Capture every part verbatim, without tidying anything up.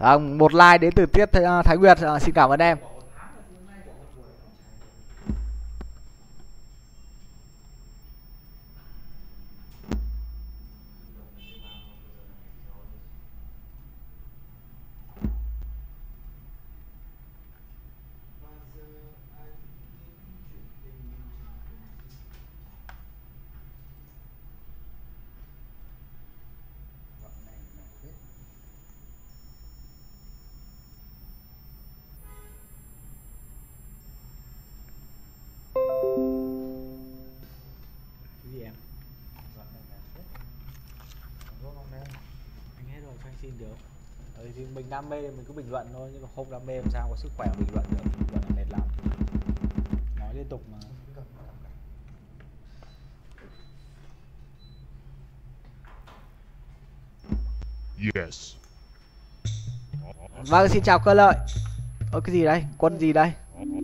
À, một like đến từ Tiết Thái, Thái Nguyệt, à, xin cảm ơn em. Thì mình đam mê mình cứ bình luận thôi, nhưng mà không đam mê làm sao có sức khỏe bình luận được, bình luận là mệt lắm, nói liên tục mà. Yes. Vâng, xin chào Cơ Lợi. Ơ cái gì đây, quân gì đây?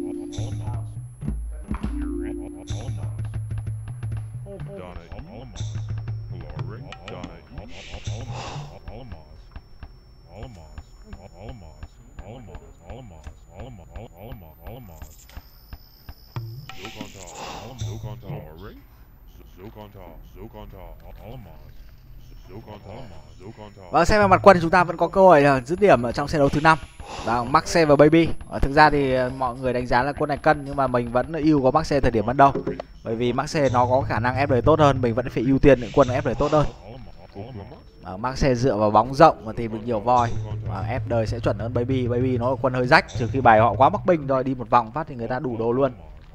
Vâng, xem về mặt quân thì chúng ta vẫn có cơ hội dứt điểm ở trong trận đấu thứ năm. Và Maxe và Baby. Ở thực ra thì mọi người đánh giá là quân này cân, nhưng mà mình vẫn ưu có Maxe thời điểm ban đầu. Bởi vì Maxe nó có khả năng ép đời tốt hơn, mình vẫn phải ưu tiên những quân ép đời tốt hơn. À, Maxe dựa vào bóng rộng và tìm được nhiều voi, và ép đời sẽ chuẩn hơn Baby. Baby nó là quân hơi rách, trừ khi bài họ quá mắc binh rồi, đi một vòng phát thì người ta đủ đồ luôn.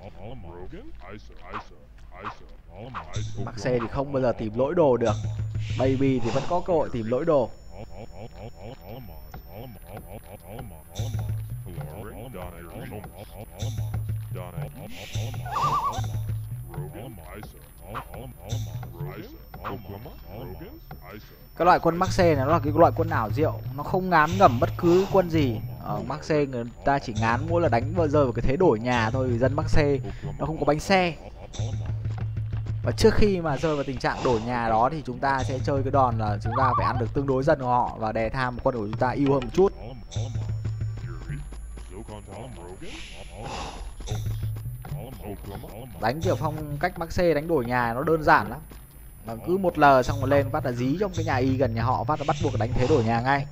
Maxe thì không bao giờ tìm lỗi đồ được. Baby thì vẫn có cơ hội tìm lỗi đồ. Cái loại quân Maxe này nó là cái loại quân ảo diệu, nó không ngán ngẩm bất cứ quân gì. Ở Maxe người ta chỉ ngán mỗi là đánh vừa rơi vào cái thế đổi nhà thôi, vì dân Maxe nó không có bánh xe. Và trước khi mà rơi vào tình trạng đổi nhà đó thì chúng ta sẽ chơi cái đòn là chúng ta phải ăn được tương đối dân của họ và đè tham quân của chúng ta ưu hơn một chút. Đánh kiểu phong cách Maxe đánh đổi nhà nó đơn giản lắm. Mà cứ một lờ xong rồi lên phát là dí trong cái nhà y gần nhà họ, phát là bắt buộc đánh thế đổi nhà ngay.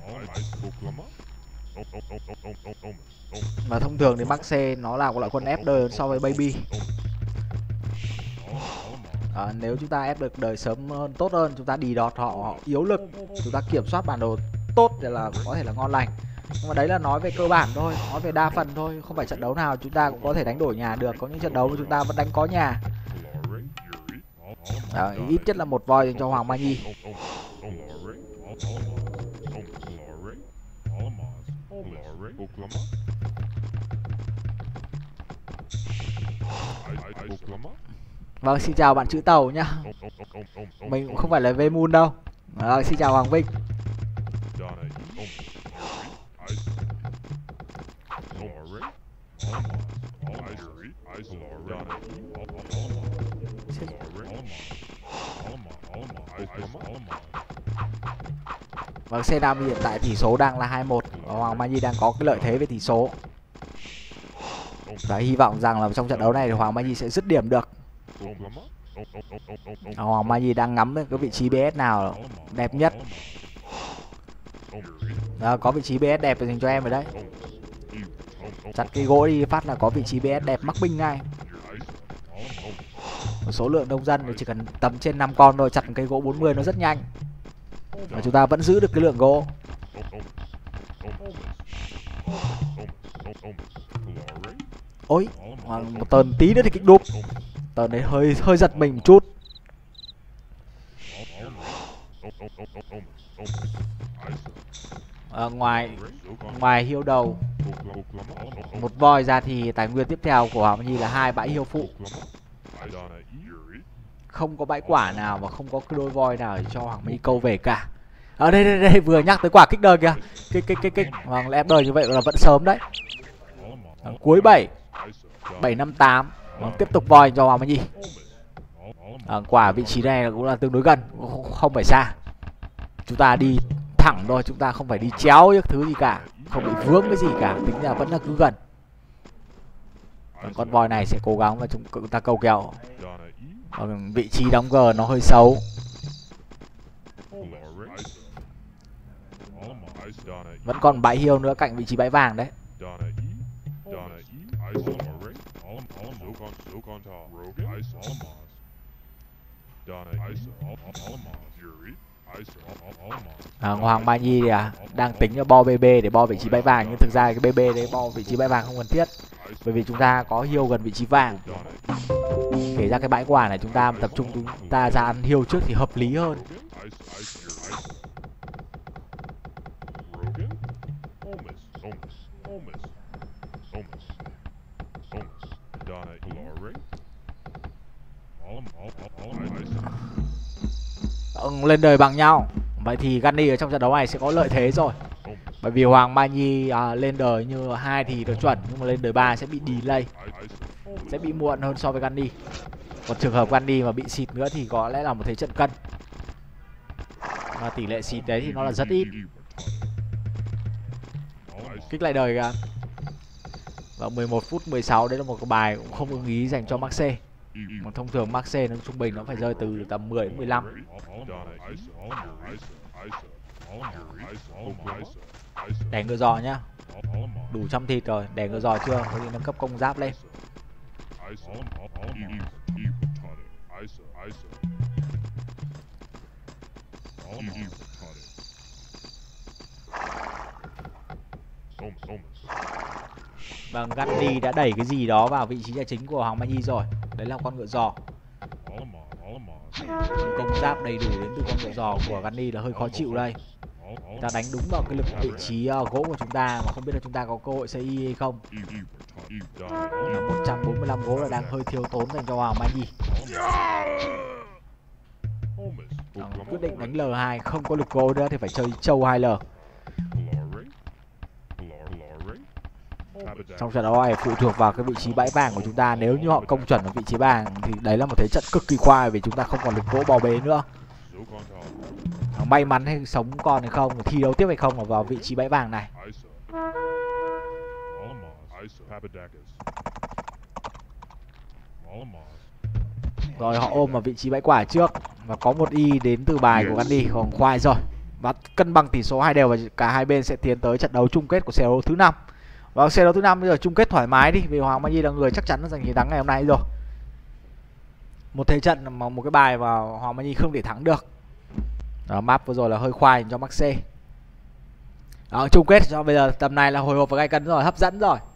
Và thông thường thì Maxe nó là một loại quân ép đời so với Baby. À, nếu chúng ta ép được đời sớm hơn tốt hơn, chúng ta đi đọt họ, họ yếu lực, chúng ta kiểm soát bản đồ tốt thì là có thể là ngon lành. Nhưng mà đấy là nói về cơ bản thôi, nói về đa phần thôi, không phải trận đấu nào chúng ta cũng có thể đánh đổi nhà được. Có những trận đấu mà chúng ta vẫn đánh có nhà. À, ít nhất là một voi dành cho Hoàng Mai Nhi. Vâng, xin chào bạn chữ Tàu nhá. Mình cũng không phải là V-Moon đâu. À, xin chào Hoàng Vinh. Vâng, C năm hiện tại tỷ số đang là hai một. Hoàng Mai Nhi đang có cái lợi thế về tỷ số. Và hy vọng rằng là trong trận đấu này thì Hoàng Mai Nhi sẽ dứt điểm được. Hoàng Mai Nhi đang ngắm cái vị trí bê ét nào đẹp nhất. Đó, có vị trí bê ét đẹp dành cho em rồi đấy. Chặt cây gỗ đi phát là có vị trí bê ét đẹp mắc binh ngay. Số lượng đông dân thì chỉ cần tầm trên năm con thôi, chặt cây gỗ bốn mươi nó rất nhanh. Và chúng ta vẫn giữ được cái lượng gỗ. Ôi, một tờn tí nữa thì kích đúp. Tờn đấy hơi hơi giật mình một chút. À, ngoài ngoài hiêu đầu một voi ra thì tài nguyên tiếp theo của Hoàng Mai Nhi là hai bãi hiêu phụ. Không có bãi quả nào và không có cái đôi voi nào để cho Hoàng Mai Nhi câu về cả. Ở đây đây đây vừa nhắc tới quả kích đời kìa. Kích kích kích kích. Hoàng ép đời như vậy là vẫn sớm đấy. À, cuối bảy bảy năm tám. Tiếp tục voi cho Hoàng Mai Nhi. À, quả vị trí này cũng là tương đối gần, không phải xa. Chúng ta đi thẳng thôi, chúng ta không phải đi chéo những thứ gì cả, không bị vướng cái gì cả, tính ra vẫn là cứ gần. Còn con voi này sẽ cố gắng và chúng, chúng ta câu kèo. Còn vị trí đóng G nó hơi xấu. Vẫn còn bãi hiêu nữa cạnh vị trí bãi vàng đấy. À, Hoàng Mai Nhi thì à, đang tính cho bo bê bê để bo vị trí bãi vàng, nhưng thực ra cái bê bê đấy bo vị trí bãi vàng không cần thiết, bởi vì chúng ta có hiêu gần vị trí vàng. Kể ra cái bãi quả này chúng ta tập trung chúng ta ra ăn hiêu trước thì hợp lý hơn. Ừ, lên đời bằng nhau. Vậy thì Gunny ở trong trận đấu này sẽ có lợi thế rồi. Bởi vì Hoàng Mai Nhi à, lên đời như hai thì được chuẩn, nhưng mà lên đời ba sẽ bị delay, sẽ bị muộn hơn so với Gunny. Còn trường hợp Gunny mà bị xịt nữa thì có lẽ là một thế trận cân. Mà tỷ lệ xịt đấy thì nó là rất ít. Kích lại đời kìa. Và mười một phút mười sáu đấy là một cái bài cũng không ưng ý dành cho Maxe. Mà thông thường Maxe nó trung bình nó phải rơi từ tầm mười đến mười lăm. Đè ngựa giò nhá. Đủ trăm thịt rồi, đè ngựa giò chưa? Có gì nâng cấp công giáp lên. Vâng, Gunny đã đẩy cái gì đó vào vị trí nhà chính của Hoàng Mai Nhi rồi. Đấy là con ngựa giò. Công giáp đầy đủ đến từ con ngựa giò của Gunny là hơi khó chịu đây. Ta đánh đúng vào cái lực vị trí uh, gỗ của chúng ta mà không biết là chúng ta có cơ hội xây y hay không. một trăm bốn mươi lăm gỗ là đang hơi thiếu tốn dành cho Hoàng Mai Nhi. Đó, quyết định đánh L hai, không có lực gỗ nữa thì phải chơi trâu hai L. Trong trận đấu này phụ thuộc vào cái vị trí bãi vàng của chúng ta. Nếu như họ công chuẩn ở vị trí vàng thì đấy là một thế trận cực kỳ khoai, vì chúng ta không còn lực gỗ bò bế nữa. May mắn hay sống còn hay không, thi đấu tiếp hay không là vào vị trí bãi vàng này. Rồi họ ôm vào vị trí bãi quả trước và có một y đến từ bài của Gunny, còn khoai rồi. Và cân bằng tỷ số hai đều và cả hai bên sẽ tiến tới trận đấu chung kết của xe đấu thứ năm. Và xe đấu thứ năm bây giờ chung kết thoải mái đi, vì Hoàng Mai Nhi là người chắc chắn giành chiến thắng ngày hôm nay rồi. Một thế trận mà một cái bài mà Hoàng Mai Nhi không thể thắng được. Đó, map vừa rồi là hơi khoai cho Maxe. Đó, chung kết cho bây giờ tầm này là hồi hộp và gay cấn rồi, hấp dẫn rồi.